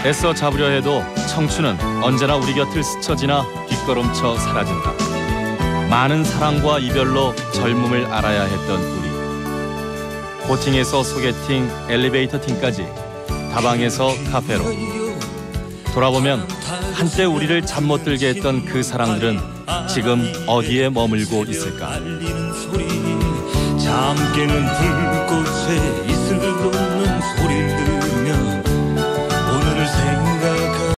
애써 잡으려 해도 청춘은 언제나 우리 곁을 스쳐 지나 뒷걸음쳐 사라진다. 많은 사랑과 이별로 젊음을 알아야 했던 우리. 고팅에서 소개팅, 엘리베이터 팀까지 다방에서 카페로. 돌아보면 한때 우리를 잠 못 들게 했던 그 사랑들은 지금 어디에 머물고 있을까? 잠 깨는 불꽃에 이슬 돋는 소리를 들으며